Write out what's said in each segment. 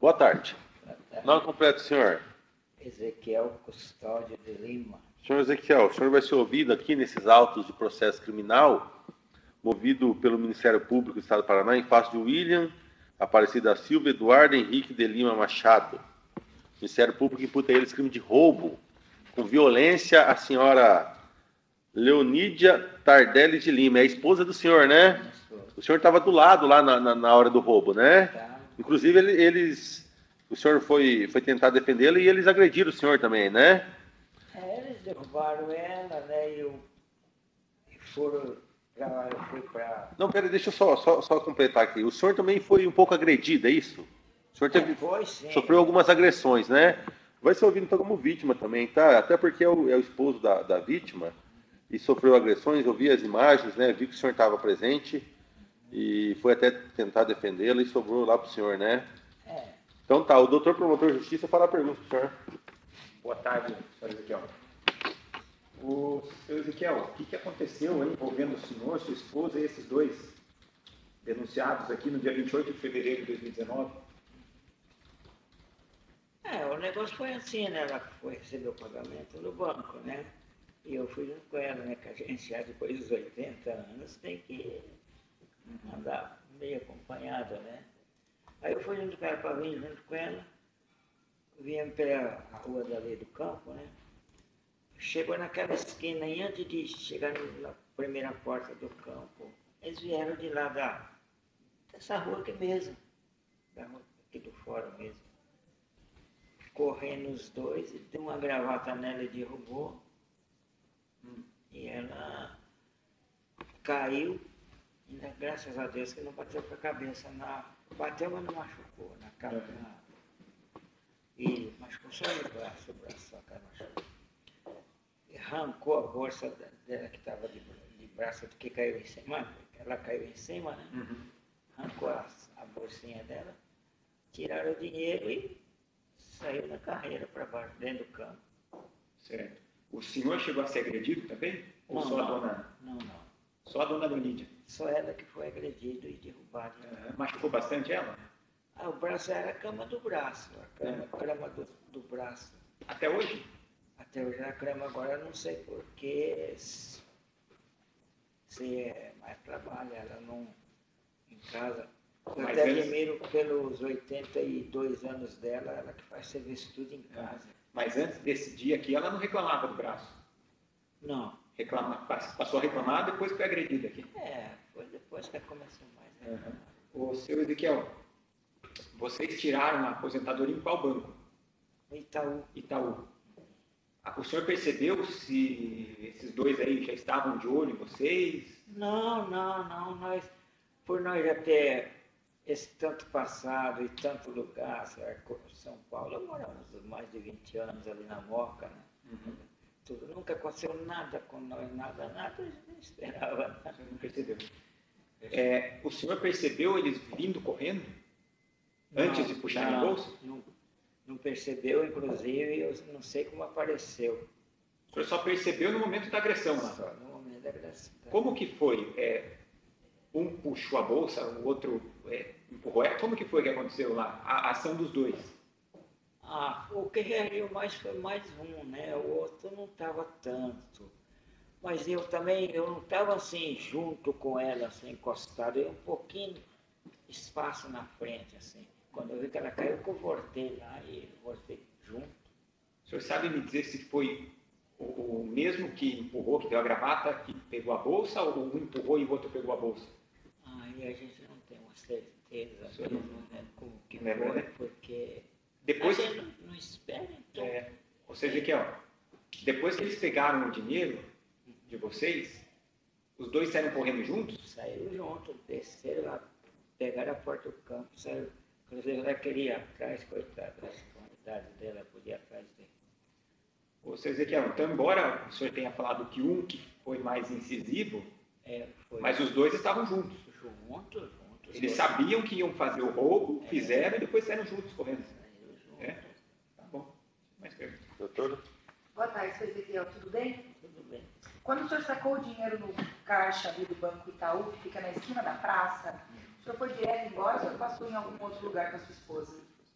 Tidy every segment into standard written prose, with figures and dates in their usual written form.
Boa tarde. Nome completo, senhor. Ezequiel Custódio de Lima. Senhor Ezequiel, o senhor vai ser ouvido aqui nesses autos de processo criminal, movido pelo Ministério Público do Estado do Paraná, em face de William Aparecida Silva Eduardo Henrique de Lima Machado. O Ministério Público imputa a eles crime de roubo, com violência, à senhora Leonídia Tardelli de Lima. É a esposa do senhor, né? O senhor estava do lado lá na hora do roubo, né? Inclusive, o senhor foi tentar defendê-la e eles agrediram o senhor também, né? Eles derrubaram ela, né? E foram pra lá, eu fui pra... Não, peraí, deixa eu só completar aqui. O senhor também foi um pouco agredido, é isso? O senhor sofreu algumas agressões, né? Vai ser ouvido então como vítima também, tá? Até porque é o esposo da vítima e sofreu agressões. Eu vi as imagens, né? Vi que o senhor estava presente e foi até tentar defendê-la e sobrou lá para o senhor, né? Então tá, o doutor promotor de justiça fará a pergunta para o senhor. Boa tarde, senhor Ezequiel. O senhor Ezequiel, o que aconteceu envolvendo o senhor, sua esposa e esses dois denunciados aqui no dia 28 de fevereiro de 2019? O negócio foi assim, né? Ela foi receber o pagamento no banco, né? E eu fui junto com ela, né? Que a gente já depois dos 80 anos tem que andar meio acompanhada, né? Aí eu fui junto com ela para vir junto com ela. Viemos pela rua dali do campo, né? Chegou naquela esquina e antes de chegar na primeira porta do campo, eles vieram de lá dessa rua aqui mesmo, da rua aqui do fórum mesmo. Correndo os dois, e deu uma gravata nela e derrubou. E ela caiu, ainda graças a Deus que não bateu com a cabeça bateu, mas não machucou na cara. E machucou só o braço só que ela machucou. E arrancou a bolsa dela que estava de braço, que caiu em cima, ela caiu em cima, né? Arrancou a bolsinha dela, tiraram o dinheiro e saiu na carreira para baixo, dentro do campo. Certo. O senhor chegou a ser agredido também? Ou Não, só a dona? Não. Só a dona Leonídia? Só ela que foi agredida e derrubada. Machucou bastante ela? O braço era a cama do braço, a cama do braço. Até hoje? Até hoje a cama, agora eu não sei porquê, se é mais trabalho, ela não em casa. Eu até admiro pelos 82 anos dela, ela que faz serviço tudo em casa. Mas antes desse dia aqui, ela não reclamava do braço? Não. Passou a reclamar depois que foi agredida aqui? Foi depois que ela começou mais. O senhor Ezequiel, vocês tiraram a aposentadoria em qual banco? Itaú. O senhor percebeu se esses dois aí já estavam de olho em vocês? Não. Por nós já ter esse tanto passado e tanto lugar, São Paulo, moramos mais de 20 anos ali na Moca, né? Nunca aconteceu nada com nós, nada, a gente não esperava nada. O senhor não percebeu? O senhor percebeu eles vindo correndo? Antes de puxar a bolsa? Não percebeu, inclusive, eu não sei como apareceu. O senhor só percebeu no momento da agressão lá? Só no momento da agressão. Como que foi? Um puxou a bolsa, o outro empurrou. Como que foi que aconteceu lá? A ação dos dois? O que reagiu mais foi mais um, né? O outro não estava tanto. Mas eu não estava assim, junto com ela, assim, encostado. Eu um pouquinho espaço na frente, assim. Quando eu vi que ela caiu, eu voltei lá e voltei junto. O senhor sabe me dizer se foi o mesmo que empurrou, que deu a gravata, que pegou a bolsa, ou um empurrou e o outro pegou a bolsa? Aí a gente não tem uma certeza mesmo, né, como que foi, né? Porque depois, a gente não espera, então. Ou seja, que depois que eles pegaram o dinheiro de vocês, os dois saíram correndo juntos? Saíram juntos, desceram lá, pegaram a porta do campo, saíram. Inclusive ela queria ir atrás, coitada, com a idade dela, podia ir atrás dele. Ou seja, então, embora o senhor tenha falado que um que foi mais incisivo, mas os dois estavam juntos. Juntos. Eles sabiam que iam fazer o roubo, fizeram e depois saíram juntos correndo. Tá bom. Mais perguntas. Doutor? Boa tarde, senhor Ezequiel, tudo bem? Tudo bem. Quando o senhor sacou o dinheiro no caixa ali do Banco Itaú, que fica na esquina da praça, o senhor foi direto embora ou o senhor passou em algum outro lugar com a sua esposa?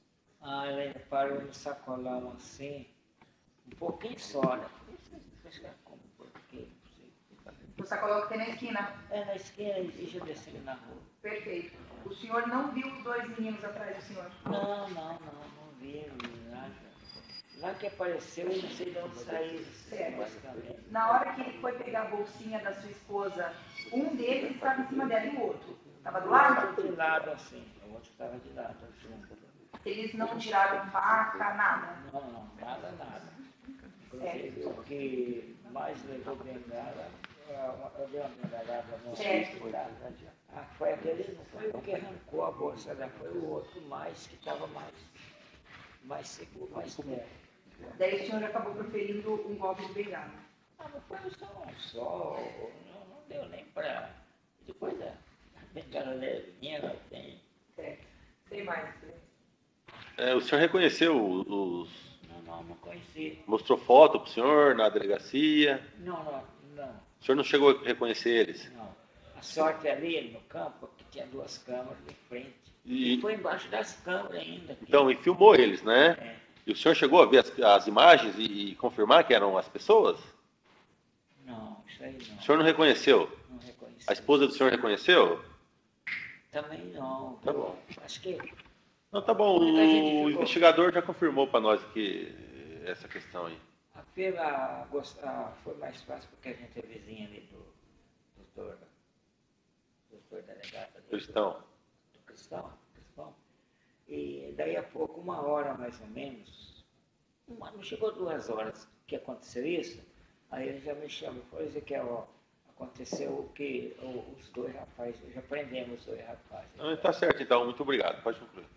Ah, ele parou no sacolão assim, um pouquinho só, né? Como por quê? Não sei. No sacolão que tem na esquina. É, na esquina e já descendo na rua. Perfeito. O senhor não viu os dois meninos atrás do senhor? Não vi nada. Lá que apareceu, eu não sei de onde saiu, basicamente. Na hora que ele foi pegar a bolsinha da sua esposa, um deles estava em cima dela e o outro estava do O lado? outro de lado assim, o outro estava de lado assim. Eles não tiraram faca, nada? Não, nada. Inclusive, o que mais levou bengala, eu dei uma bengalada no hospital. Foi aquele, não foi o que arrancou a bolsa dela, foi o outro mais que estava mais seguro, mais perto. Daí o senhor acabou proferindo um golpe de bengala. Mas foi só não deu nem para. Depois da bengala levinha, ela tem. Certo. Sei mais. O senhor reconheceu Não conheci. mostrou foto pro senhor na delegacia? Não. O senhor não chegou a reconhecer eles? Não. A sorte ali no campo, que tinha duas câmeras de frente. E foi embaixo das câmeras ainda. Aqui. Então, e filmou eles, né? É. E o senhor chegou a ver as imagens e confirmar que eram as pessoas? Não, isso aí não. O senhor não reconheceu? Não reconheci. A esposa do senhor reconheceu? Também não. Tá bom. Acho que. Não, tá bom. O investigador já confirmou para nós que essa questão aí. A feira foi mais fácil porque a gente é vizinha ali do doutor delegado. Cristão. Do Cristão. E daí a pouco, 1 hora mais ou menos, não chegou 2 horas que aconteceu isso, aí ele já me chamou e falou, Ezequiel, aconteceu o que os dois rapazes, já prendemos os dois rapazes. Tá certo, então. Muito obrigado. Pode concluir.